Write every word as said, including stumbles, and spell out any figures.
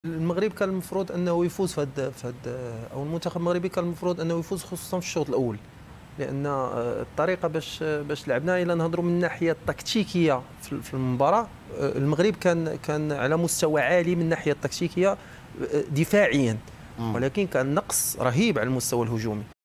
المغرب كان المفروض انه يفوز في هذا في هذا او المنتخب المغربي كان المفروض انه يفوز خصوصا في الشوط الاول، لان الطريقه باش باش لعبنا الى نهضروا من الناحيه التكتيكيه في المباراه. المغرب كان كان على مستوى عالي من الناحيه التكتيكيه دفاعيا، ولكن كان نقص رهيب على المستوى الهجومي.